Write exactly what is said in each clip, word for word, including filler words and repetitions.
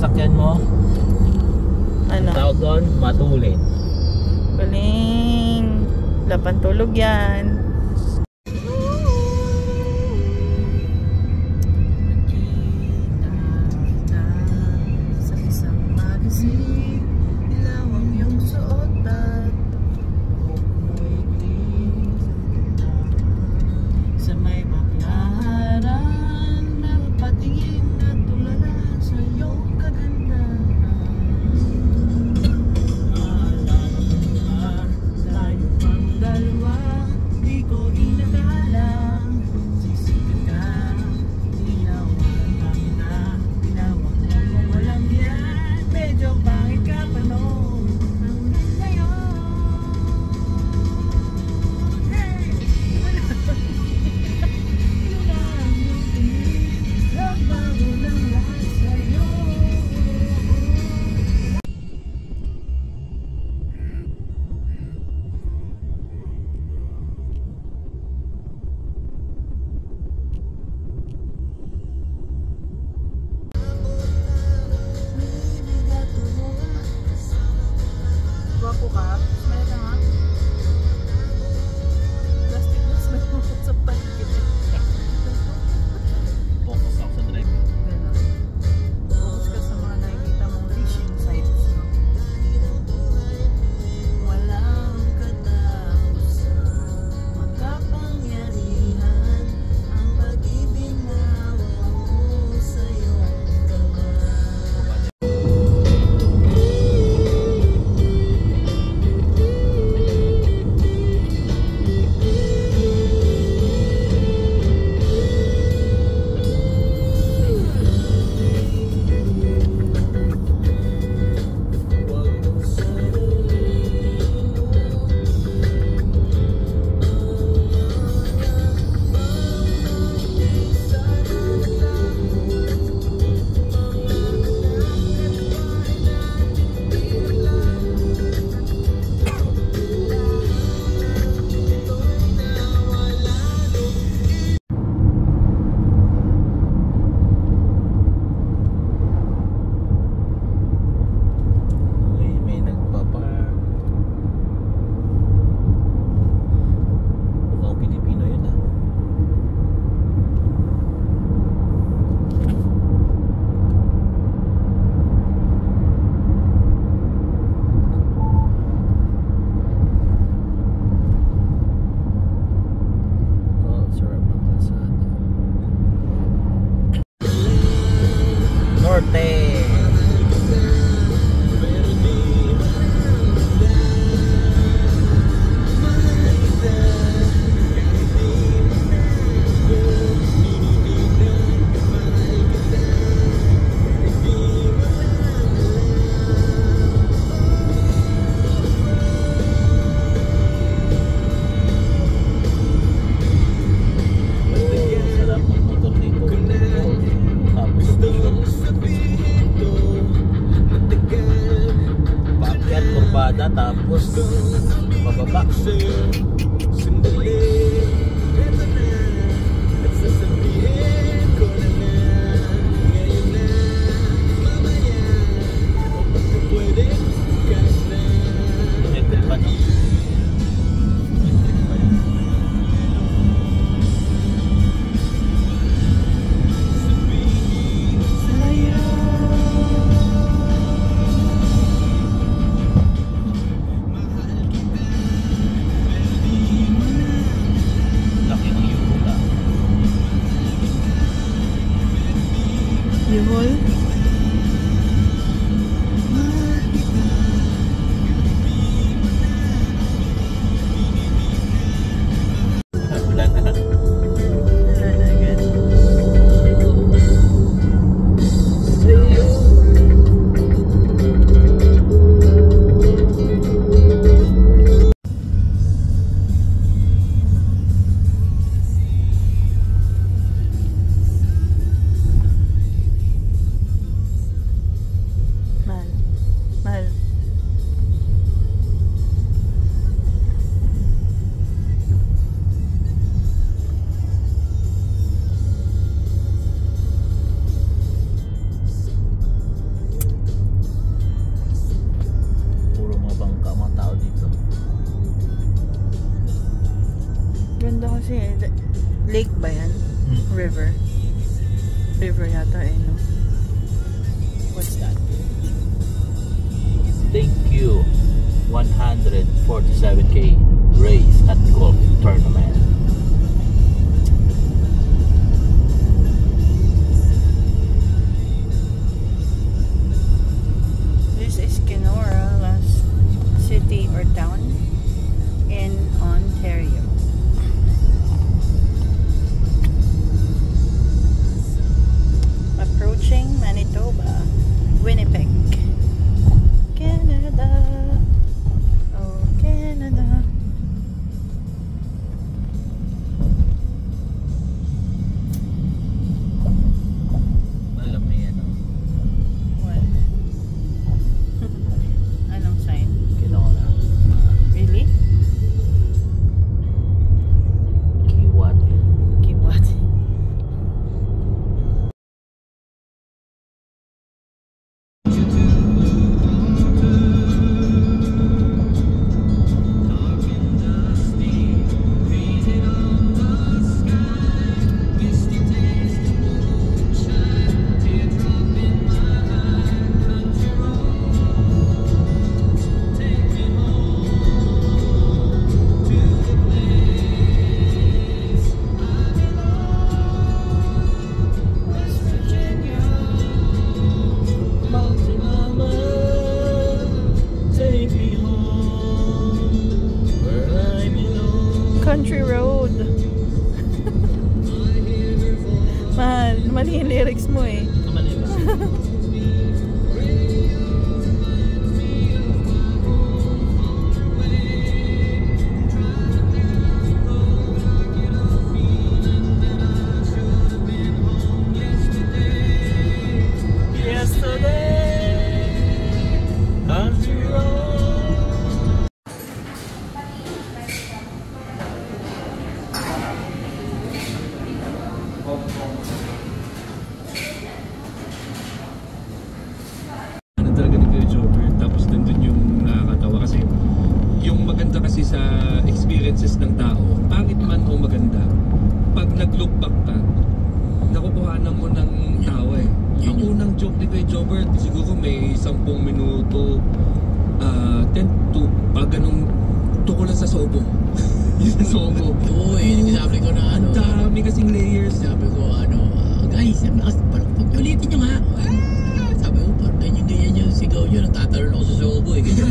sasakyan mo, Ano? tawag doon, matulin. Galing. Lapan tulog yan. Gwapo ka? Smile ka nga. Plastic books na lumukot sa paligid. Focus ako sa driving. Ganun. Focus ka sa mga nakikita mong fishing sites, no? Walang katapusan, makapangyarihan ang pag-ibig na wako sa iyong kamay. Tapos bababa. kasi lake ba yan? Hmm. River. River yata eh, no? What's that? Thank you. one hundred forty-seven K race at golf tournament. This is Kenora, last city or town in Ontario. Approaching Manitoba, Winnipeg, Canada. Oh, Canada. Alam mo yan, no? What? Anong sign? Kenora. Really? Kiwate. Kiwate. Country road. Mahal, mali yung lyrics mo eh. Kamali ba? Ano talaga ni Kuya Jobber, tapos nandun yung nakakatawa kasi yung maganda kasi sa experiences ng tao, pangit man o maganda, pag nag-look back ka, nakukuhanan mo ng tawa eh. Ang unang joke ni Kuya Jobber, siguro may sampung minuto, uh, ten to, pag ganun, tukulan sa sobo. Yung sa sobo. Oo eh, sabi ko na ano, Ang dami kasing layers. sabi ko ano, ah, guys, parang pag-ulitin nyo nga. Ah, sabi ko, parang ganyan ganyan yung sigaw nyo, natatalon ako sa sobo eh. Ganyan.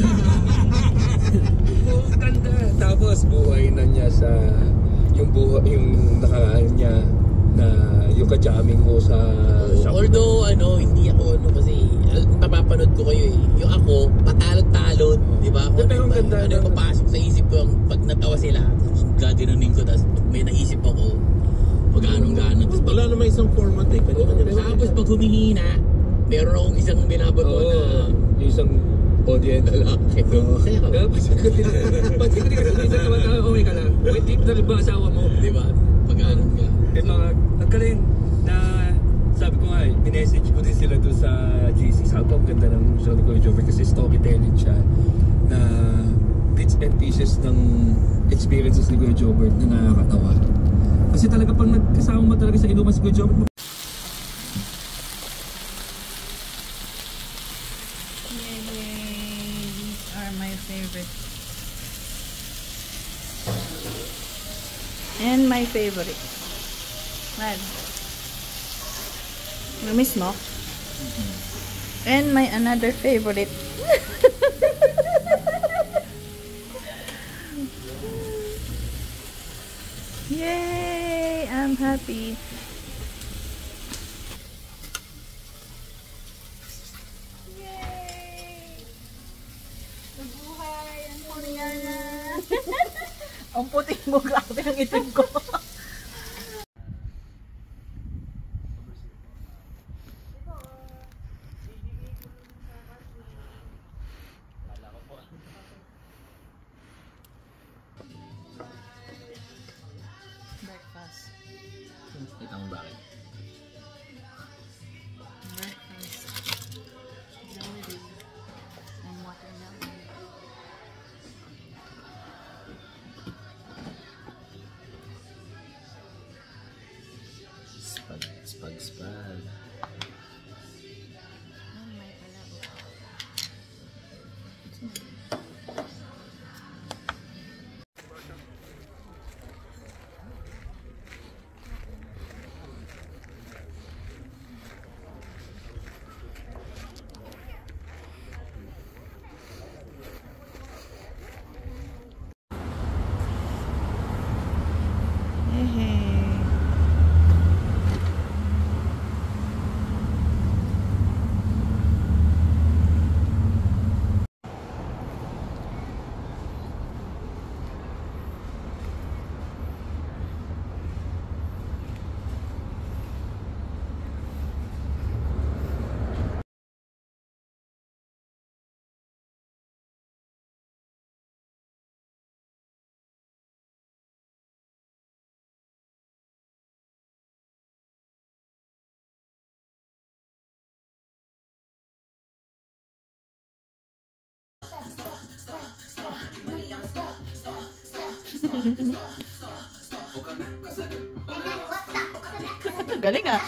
Oo, ganda. Tapos buhay na niya sa yung buhay, yung nakaraan niya na yung ka-jamming mo sa Oo, although ano, hindi ako ano kasi al- napapanood ko kayo eh. Yung ako, patalon-talon, di ba? Kung Pero ang ano, ganda, ano yung no? papasok sa isip ko, yung pag natawa sila, gaganunin ko, tapos pag may naisip ako, pag anong-ganon. Tapos pag, Wala naman isang format eh. Kanya-kanya. tapos pag humihina, meron akong isang binabato Oo, na yung isang audience. lalaki. Kaya ka ba? Pag hindi ka sabihin sa tawa ka, okay ka lang. Wait, di na rin ba asawa mo? Di ba? Pag anon ka. Eh mga, nagkaling na sabi ko nga eh, minessage ko din sila doon sa G C. Sabi ko, ang ganda ng show ni Kuya Jobber kasi storytelling siya na bits and pieces ng experiences ni Kuya Jobber na nakakatawa. Kasi talaga pag nagkasama mo talaga sa inuman si Kuya Jobber, Yay! These are my favorite. And my favorite. Man. Namiss mo? And my another favorite. Yay! I'm happy. Yay! Nabuhay! Ang Koreana! Ang puti mo, grabe ang itim ko. Breakfast. Kita mo bakit? Breakfast. Jelly and watermelon. Galing ah.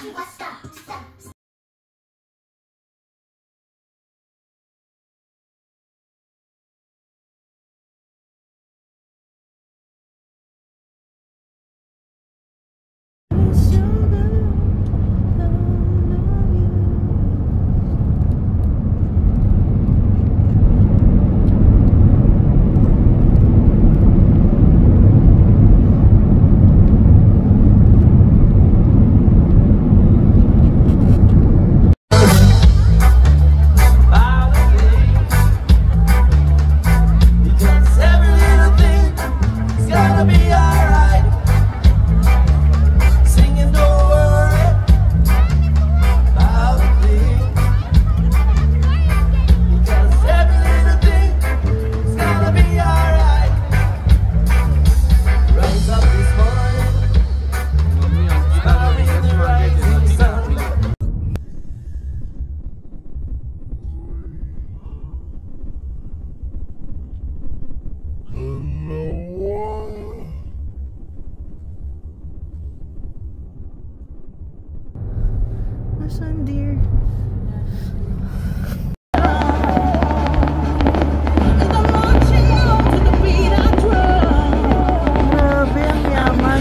Nasaan, dear? Grabe, ang yaman.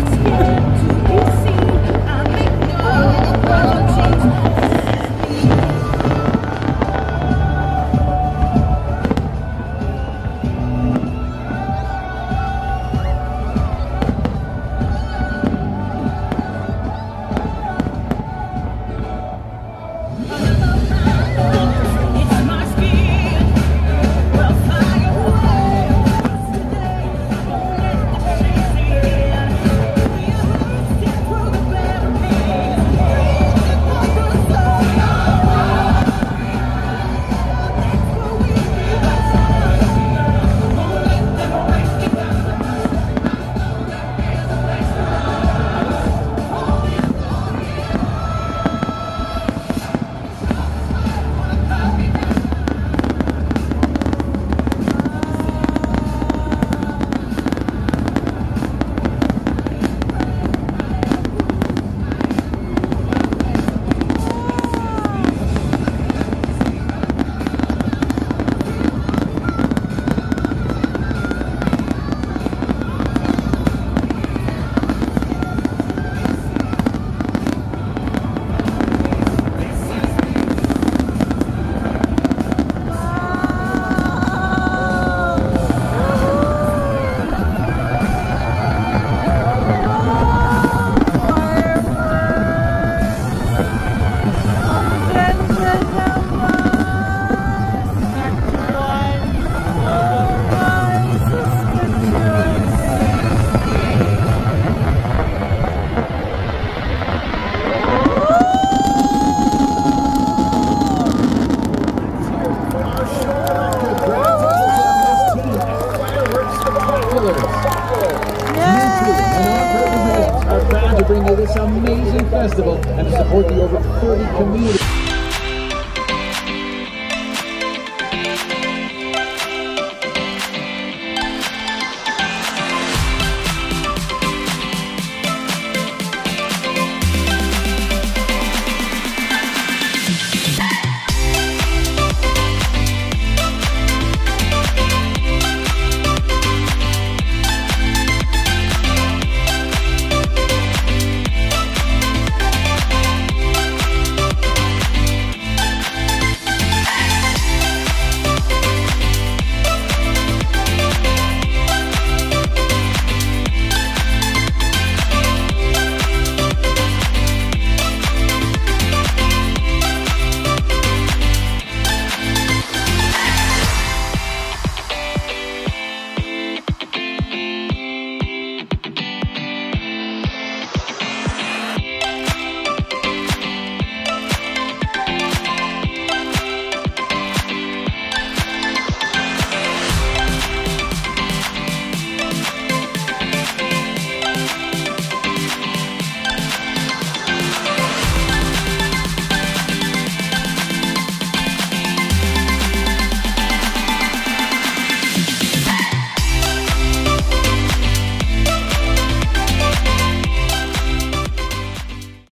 Are proud to bring you this amazing festival and to support the over thirty community